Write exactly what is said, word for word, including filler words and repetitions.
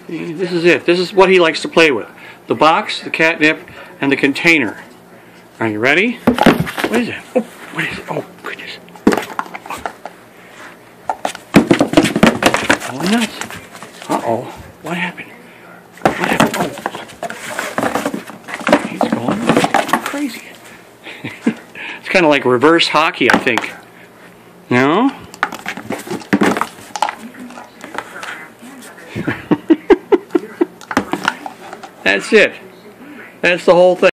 This is it. This is what he likes to play with. The box, the catnip, and the container. Are you ready? What is it? Oh, what is it? Oh, goodness. Oh, nuts. Uh-oh. What happened? What happened? Oh. He's going crazy. It's kind of like reverse hockey, I think. No? That's it. That's the whole thing.